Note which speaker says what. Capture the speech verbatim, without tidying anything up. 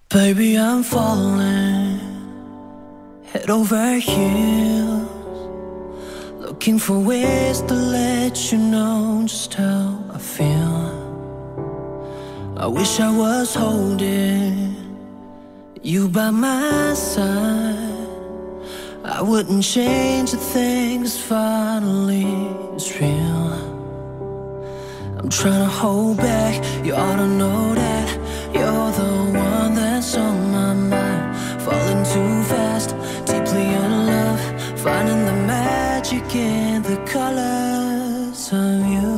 Speaker 1: Baby, I'm falling head over heels, looking for ways to let you know just how I feel. I wish I was holding you by my side. I wouldn't change a thing, 'cause finally it's real. I'm trying to hold back, you ought to know that you're the one that's on my mind. Falling too fast, deeply in love, finding the magic in the colors of you.